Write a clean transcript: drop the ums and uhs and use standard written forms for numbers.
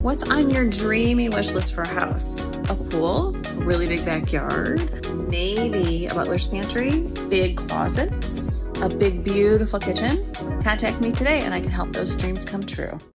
What's on your dreamy wish list for a house? A pool, a really big backyard, maybe a butler's pantry, big closets, a big beautiful kitchen? Contact me today and I can help those dreams come true.